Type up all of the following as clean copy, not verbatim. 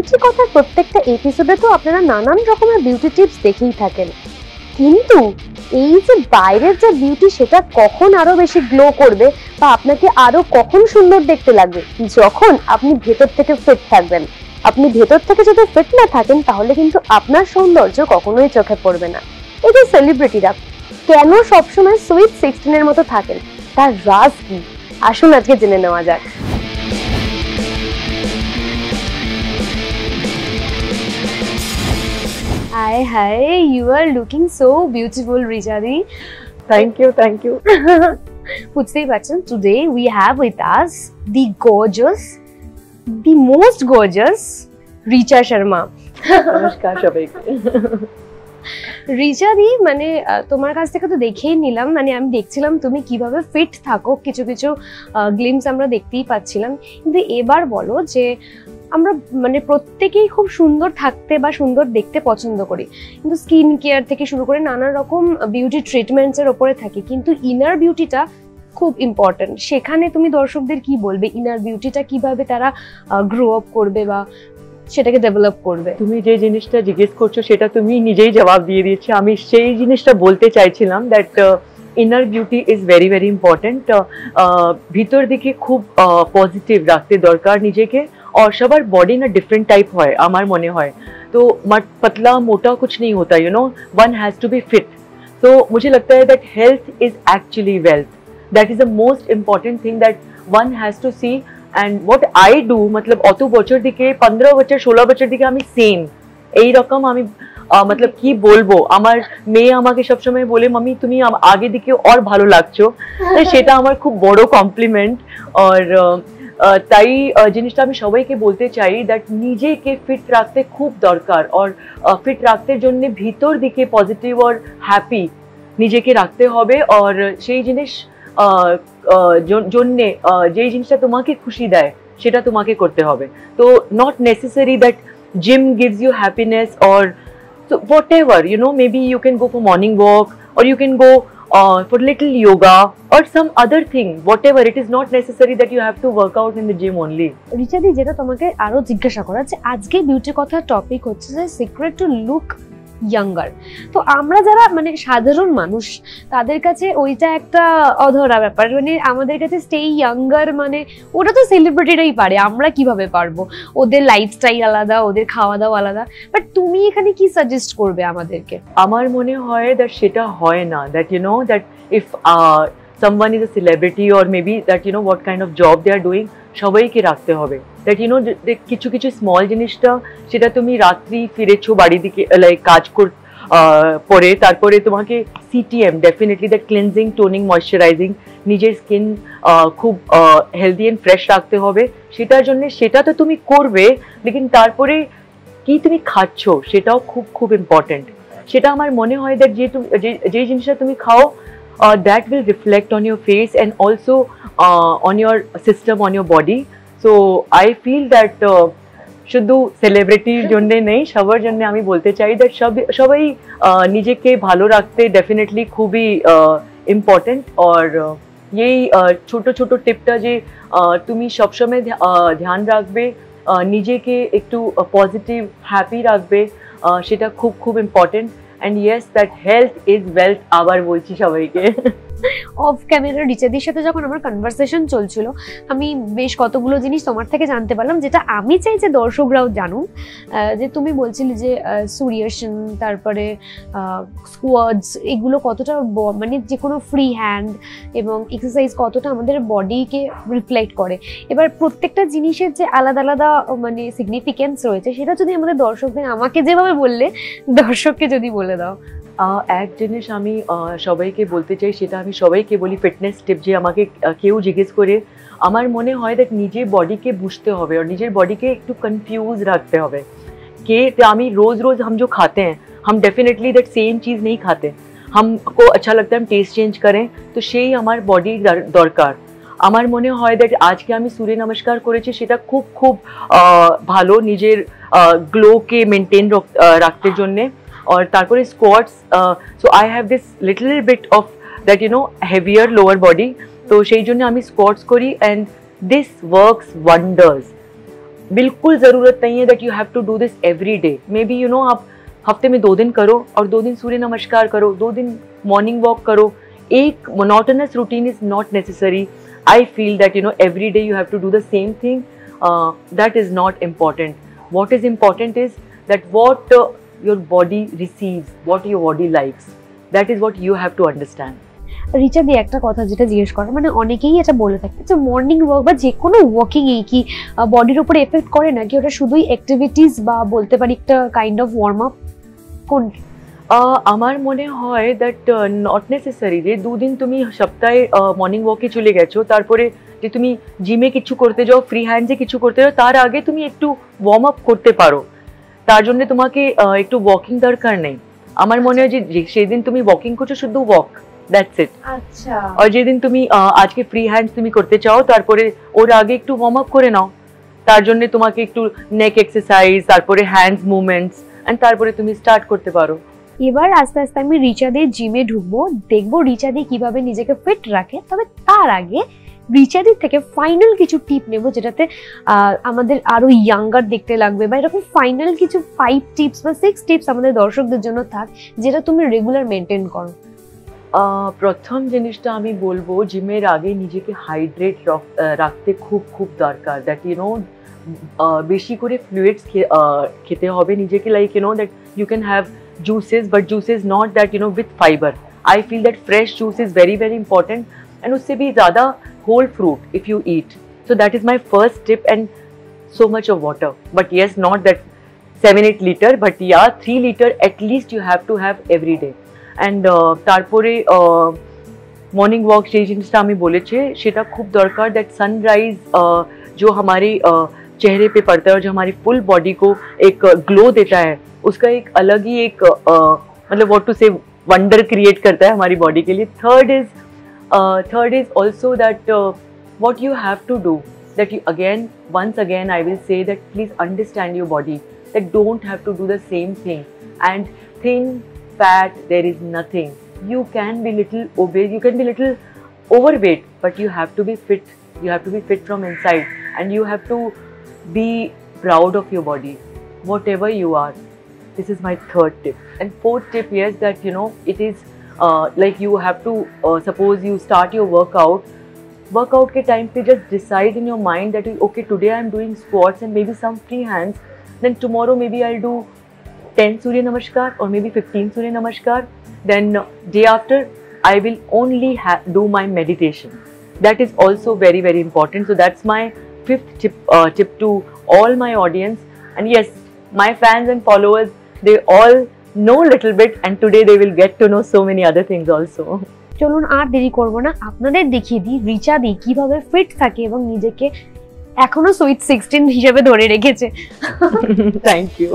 Beauty কথার প্রত্যেকটা এপিসোডে তো আপনারা নানান রকমের বিউটি টিপস দেখেই থাকেন, কিন্তু এই যে বাইরের যে বিউটি সেটা কখন আরো বেশি গ্লো করবে বা আপনাকে আরো কখন সুন্দর দেখতে লাগবে, যখন আপনি ভেতর থেকে ফিট থাকবেন। আপনি ভেতর থেকে যদি ফিট না থাকেন তাহলে কিন্তু আপনার সৌন্দর্য কখনোই চোখে পড়বে না। এই যে সেলিব্রিটিরা কেন সবসময় সুইট 16 এর মতো থাকেন, তার রাজ কি, আসুন আজকে জেনে নেওয়া যাক। Hi, hi, you are looking so beautiful, Richa-di. Thank you, thank you. বুঝতেই পারছেন, today we have with us the gorgeous, the most gorgeous Richa Sharma. নমস্কার সবাইকে। রিচা-দি, মানে তোমার কাছ থেকে তো দেখেই নিলাম, মানে আমি দেখছিলাম তুমি কিভাবে ফিট থাকো, কিছু কিছু গ্লিমস আমরা দেখতেই পাচ্ছিলাম, কিন্তু এবার বলো যে আমরা মানে প্রত্যেকেই খুব সুন্দর থাকতে বা সুন্দর দেখতে পছন্দ করি, কিন্তু স্কিন কেয়ার থেকে শুরু করে নানা রকম বিউটি ট্রিটমেন্টস এর উপরে থাকি, কিন্তু ইনার বিউটিটা খুব ইম্পর্টেন্ট। সেখানে তুমি দর্শকদের কি বলবে, ইনার বিউটিটা কিভাবে তারা গ্রো আপ করবে বা সেটাকে ডেভেলপ করবে? তুমি যে জিনিসটা জিজ্ঞেস করছো সেটা তুমি নিজেই জবাব দিয়ে দিয়েছো। আমি সেই জিনিসটা বলতে চাইছিলাম that inner beauty is very very important. ভিতর দিকে খুব পজিটিভ রাখতে দরকার নিজেকে, और সবার बॉडी ना डिफरेंट टाइप है আমার মনে হয়। तो पतला मोटा कुछ नहीं होता, you know, one has to be fit. तो मुझे लगता है that health is actually wealth, that is the most important thing that one has to see. And what I do, मतलब অত বছর দিকে 15 বছর 16 বছর দিকে আমি সেম এই রকম আমি मतलब কি বলবো, আমার মেয়ে আমাকে সব সময় বলে মাম্মি তুমি আগে দিকে আর ভালো লাগছো, সেটা আমার খুব বড় কমপ্লিমেন্ট। और তাই জিনিসটা আমি সবাইকে বলতে চাই দ্যাট নিজেকে ফিট রাখতে খুব দরকার, और ফিট রাখতে জন্য ভিতর দিকে পজিটিভ আর হ্যাপি নিজেকে রাখতে হবে। और সেই জিনিস জন্য যেই জিনিসটা তোমাকে খুশি দেয় সেটা তোমাকে করতে হবে। তো not necessary that gym gives you happiness, और so whatever, you know, maybe you can go for morning walk, or you can go for little yoga or some other thing, whatever. It is not necessary that you have to work out in the gym only. রিচা-দি, যেটা তোমাকে আরো জিজ্ঞাসা করা যে আজকে beauty কথার topic হচ্ছে যে সিক্রেট টু লুক ইয়াঙ্গার। তো আমরা যারা মানে সাধারণ মানুষ, তাদের কাছে ওইটা একটা অধরা ব্যাপার, মানে আমাদের কাছে স্টে ইয়াঙ্গার মানে ওটা তো সেলিব্রিটিরাই পারে, আমরা কিভাবে পারবো? ওদের লাইফস্টাইল আলাদা, ওদের খাওয়া দাওয়া আলাদা, বাট তুমি এখানে কি সাজেস্ট করবে আমাদেরকে? আমার মনে হয় দ্যাট সেটা হয় না, that you know that if someone is a celebrity or maybe that you know what kind of job they are doing, সবাইকে রাখতে হবে দ্যাট ইউ নো কিছু কিছু স্মল জিনিসটা সেটা তুমি রাত্রি ফিরেছো বাড়ি দিকে লাইক কাজ পরে, তারপরে তোমাকে CTM definitely that cleansing toning moisturising নিজের স্কিন খুব হেলদি অ্যান্ড ফ্রেশ রাখতে হবে। সেটার জন্য সেটা তো তুমি করবে, লেকিন তারপরে কি তুমি খাচ্ছ সেটাও খুব খুব ইম্পর্টেন্ট। সেটা আমার মনে হয় দ্যাট যে জিনিসটা তুমি খাও that will reflect on your face and also on your system, on your body. So I feel that শুধু সেলিব্রিটির জন্য নেই, সবার জন্য আমি বলতে চাই দ্যাট সবাই নিজেকে ভালো রাখতে ডেফিনেটলি খুবই ইম্পর্টেন্ট। और এই ছোট ছোট টিপটা যে তুমি সবসময় ধ্যান রাখবে, নিজেকে একটু পজিটিভ হ্যাপি রাখবে, সেটা খুব খুব important. And yes, that health is wealth, আবার বলছি সবাইকে। অফ ক্যামেরা রিচাদির সাথে যখন আমার কনভারসেশন চলছিল, আমি বেশ কতগুলো জিনিস তোমার থেকে জানতে পারলাম, যেটা আমি চাই যে দর্শকরাও জানুন। যে তুমি বলছিলে যে সূর্যাসন, তারপরে স্কোয়াডস, এগুলো কতটা মানে যে কোনো ফ্রি হ্যান্ড এবং এক্সারসাইজ কতটা আমাদের বডিকে রিফ্লেক্ট করে। এবার প্রত্যেকটা জিনিসের যে আলাদা আলাদা মানে সিগনিফিকেন্স রয়েছে, সেটা যদি আমাদের দর্শকদের, আমাকে যেভাবে বললে, দর্শককে যদি বলে দাও। এক জিনিস আমি সবাইকে বলতে চাই, সেটা আমি সবাইকে বলি, ফিটনেস টিপ যে আমাকে কেউ জিজ্ঞেস করে, আমার মনে হয় দ্যাট নিজের বডিকে বুঝতে হবে और নিজের বডিকে একটু কনফিউজ রাখতে হবে कि আমি रोज रोज हम जो खाते हैं, हम डेफिनेटली दैट सेम चीज़ नहीं खाते, हमको अच्छा लगता है हम टेस्ट चेंज करें, तो সেই আমার বডি দরকার। আমার মনে হয় দ্যাট আজকে আমি সূর্য নমস্কার করেছি, সেটা খুব খুব ভালো নিজের গ্লোকে মেনটেন রাখতে জন্যে। और তারপরে squats, so I have this little bit of that you know heavier lower body, তো সেই জন্য আমি স্কোয়াটস করি, অ্যান্ড দিস ওয়ার্কস ওয়ান্ডার্স। बिल्कुल ज़रूरत नहीं है that you have to do this every day. Maybe you know आप हफ्ते में 2 दिन करो और 2 दिन सूर्य नमस्कार करो, 2 दिन मॉर्निंग वॉक करो. एक monotonous routine is not necessary. I feel that you know every day you have to do the same thing. That is not important. What is important is that what your body receives, what your body likes. That is what you have to understand. Richa দি একটা কথা যেটা জিজ্ঞেস করা, মানে অনেকেই এটা বলে থাকে যে মর্নিং ওয়াক বা যে কোনো ওয়াকিং এই কি বডির উপরে এফেক্ট করে নাকি ওটা শুধুই অ্যাক্টিভিটিস বা বলতে পারি একটা কাইন্ড অফ ওয়ার্ম আপ? কোন আমার মনে হয় দ্যাট নট নেসেসারি যে 2 দিন তুমি সপ্তাহে মর্নিং ওয়াকে চলে গেছো, তারপরে যে তুমি জিমে কিছু করতে যাও, ফ্রি হ্যান্ডে কিছু করতে যাও, তার আগে তুমি একটু ওয়ার্ম আপ করতে পারো, তার জন্য তোমাকে একটু ওয়াকিং দরকার নেই. আমার মনে হয় যে সেদিন তুমি ওয়াকিং করছো শুধু ওয়াক, দ্যাটস ইট. আচ্ছা, আর যেদিন তুমি আজকে ফ্রি হ্যান্ডস তুমি করতে চাও, তারপরে ওর আগে একটু ওয়ার্ম আপ করে নাও, তার জন্য তোমাকে একটু নেক এক্সারসাইজ, তারপরে হ্যান্ডস মুভমেন্টস, এন্ড তারপরে তুমি স্টার্ট করতে পারো. এবার আস্তে আস্তে আমি রিচা দির জিমে ঢুকবো, দেখবো রিচা দি কিভাবে নিজেকে ফিট রাখে. তবে তার আগে রিচা দির থেকে ফাইনাল কিছু টিপ নেব যেটাতে আমাদের আরো ইয়াঙ্গার দেখতে লাগবে, বা এরকম ফাইনাল কিছু 5 টিপস বা 6 টিপস আমাদের দর্শকদের জন্য থাক যেটা তুমি রেগুলার মেনটেন করো. প্রথম জিনিসটা আমি বলবো জিমের আগে নিজেকে হাইড্রেট রাখতে খুব খুব দরকার. দ্যাট ইউ নো বেশি করে ফ্লুইডস খেতে হবে নিজেকে, like you know that you can have juices, but juices not that you know with fiber. I feel that fresh juice is very very important, and usse bhi zyada whole fruit if you eat. So that is my first tip, and so much of water. But yes, not that 7-8 liter, but yeah 3 liter at least you have to have every day. And tarpore morning walk je jinista ami boleche seta khub darkar. That sunrise jo hamare चेहरे पे पड़ता है और जो हमारी full body को एक glow देता है, उसका एक अलग ही एक मतलब what to say wonder create करता है हमारी बॉडी के लिए. Third is also that what you have to do, that you again once again I will say that please understand your body, that don't have to do the same thing. And thin fat there is nothing. You can be little obese, you can be little overweight, but you have to be fit. You have to be fit from inside, and you have to be proud of your body, whatever you are. This is my third tip. And fourth tip, yes, that you know it is like you have to suppose you start your workout ke time pe just decide in your mind that okay, today I am doing squats and maybe some free hands, then tomorrow maybe I'll do 10 surya namaskar or maybe 15 surya namaskar, then day after I will only do my meditation. That is also very very important. So that's my 5th tip to all my audience. And yes, my fans and followers, they all know little bit, and today they will get to know so many other things also. চলুন আর দেরি করব না, আপনাদের দেখিয়ে দিই রিচা দি কিভাবে fit থাকে এবং নিজেকে এখনো সুইট 16 হিসেবে ধরে রেখেছে. Thank you.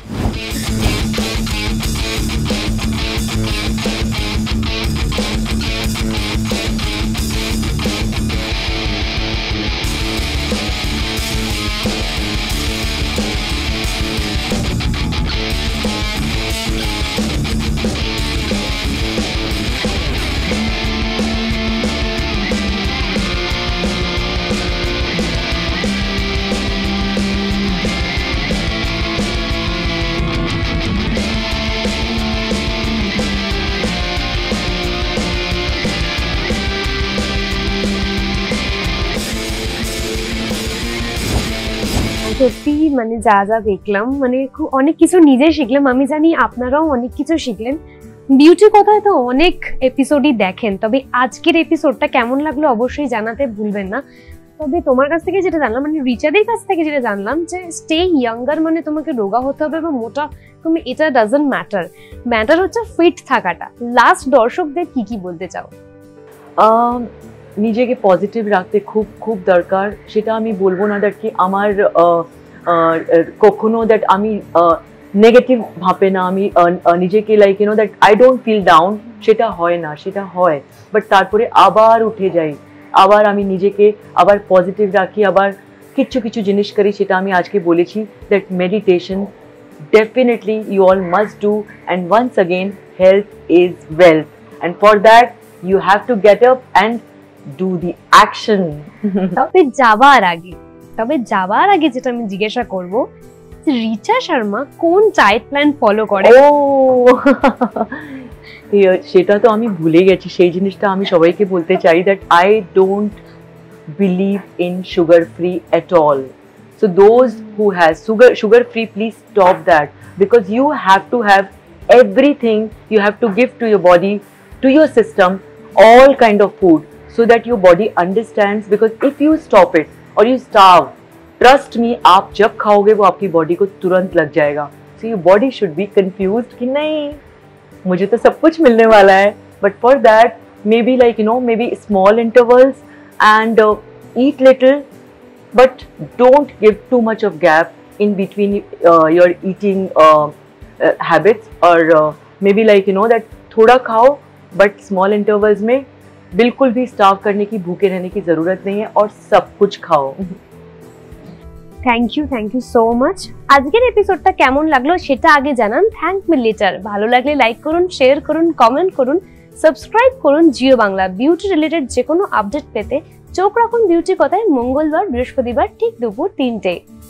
সত্যি মানে যা যা দেখলাম, মানে অনেক কিছু নিজে শিখলাম, আমি জানি আপনারাও অনেক কিছু শিখলেন. বিউটি কথায় তো অনেক এপিসোডই দেখেন, তবে আজকের এপিসোডটা কেমন লাগলো অবশ্যই জানাতে ভুলবেন না. তবে তোমার কাছ থেকে যেটা জানলাম, মানে রিচাদের কাছ থেকে যেটা জানলাম যে স্টে ইয়াঙ্গার মানে তোমাকে রোগা হতে হবে বা মোটা, তুমি এটা ডাজন্ট ম্যাটার হচ্ছে ফিট থাকাটা. লাস্ট দর্শকদের কি কি বলতে চাও? নিজেকে পজিটিভ রাখতে খুব খুব দরকার. সেটা আমি বলবো না দ্যাট কি আমার কখনো দ্যাট আমি নেগেটিভ ভাবে না, আমি নিজেকে like you know that I don't feel down, সেটা হয় না, সেটা হয় বাট তারপরে আবার উঠে যাই, আবার আমি নিজেকে আবার পজিটিভ রাখি, আবার কিছু কিছু জিনিস করি. সেটা আমি আজকে বলেছি that meditation definitely you all must do, and once again health is wealth, and for that you have to get up and do the action. তবে যাবার আগে তবে যাবার আগে যেটা আমি জিজ্ঞাসা করব, রিচা শর্মা কোন ডায়েট প্ল্যান ফলো করে? ও সেটা তো আমি ভুলে গেছি, সেই জিনিসটা আমি সবাইকে বলতে চাই that I don't believe in sugar free at all. So those who has sugar free, please stop that, because you have to have everything, you have to give to your body, to your system, all kind of food, so that your body understands. Because if you stop it or you starve, trust me, आप जब खाओगे वो आपकी body को तुरंत लग जाएगा. So your body should be confused कि नहीं मुझे तो सब कुछ मिलने वाला है. But for that maybe like maybe small intervals and eat little, but don't give too much of gap in between your eating habits, or maybe like that थोड़ा खाओ but small intervals में. बिल्कुल भी starve करने की, भूखे रहने की जरूरत नहीं है, और सब कुछ खाओ. Thank you so much. আজকের এপিসোডটা কেমন লাগলো সেটা আগে জানান, থ্যাংক মি লেটার। ভালো লাগলে লাইক করুন, শেয়ার করুন, কমেন্ট করুন, সাবস্ক্রাইব করুন জিও বাংলা। বিউটি রিলেটেড যে কোনো আপডেট পেতে চোখ রাখুন বিউটি কথায় মঙ্গলবার বৃহস্পতিবার ঠিক দুপুর 3টে।